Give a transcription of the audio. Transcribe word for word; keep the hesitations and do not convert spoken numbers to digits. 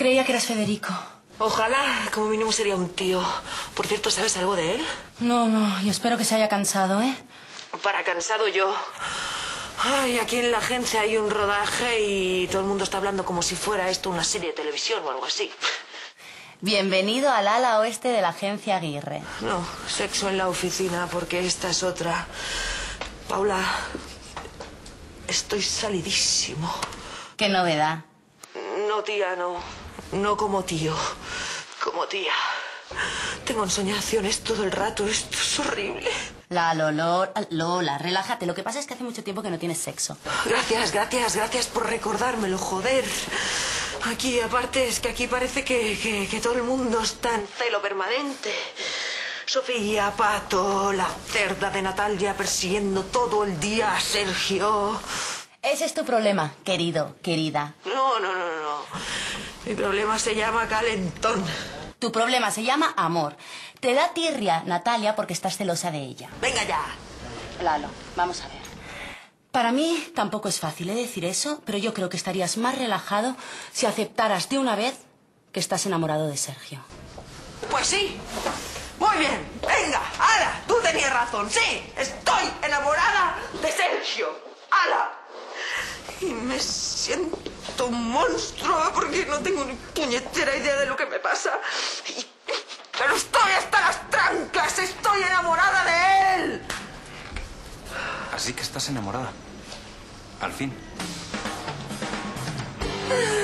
Creía que eras Federico. Ojalá, como mínimo sería un tío. Por cierto, ¿sabes algo de él? No, no, y espero que se haya cansado, ¿eh? Para cansado yo. Ay, aquí en la agencia hay un rodaje y todo el mundo está hablando como si fuera esto una serie de televisión o algo así. Bienvenido al ala oeste de la agencia Aguirre. No, sexo en la oficina, porque esta es otra. Paula, estoy salidísimo. ¿Qué novedad? No, tía, no. No como tío. Como tía. Tengo ensoñaciones todo el rato. Esto es horrible. La Lolo, Lola, relájate. Lo que pasa es que hace mucho tiempo que no tienes sexo. Gracias, gracias, gracias por recordármelo, joder. Aquí, aparte, es que aquí parece que, que, que todo el mundo está en celo permanente. Sofía, Pato, la cerda de Natalia persiguiendo todo el día a Sergio. Ese es tu problema, querido, querida. No, no, no, no. Mi problema se llama calentón. Tu problema se llama amor. Te da tirria, Natalia, porque estás celosa de ella. Venga ya. Lalo, vamos a ver. Para mí tampoco es fácil ¿eh? decir eso, pero yo creo que estarías más relajado si aceptaras de una vez que estás enamorado de Sergio. Pues sí. Muy bien. Venga, hala. Tú tenías razón. Sí, estoy enamorada de Sergio. ¡Hala! Y me siento un monstruo porque no tengo ni puñetera idea de lo que me pasa. Y... Pero estoy hasta las trancas. Estoy enamorada de él. Así que estás enamorada. Al fin.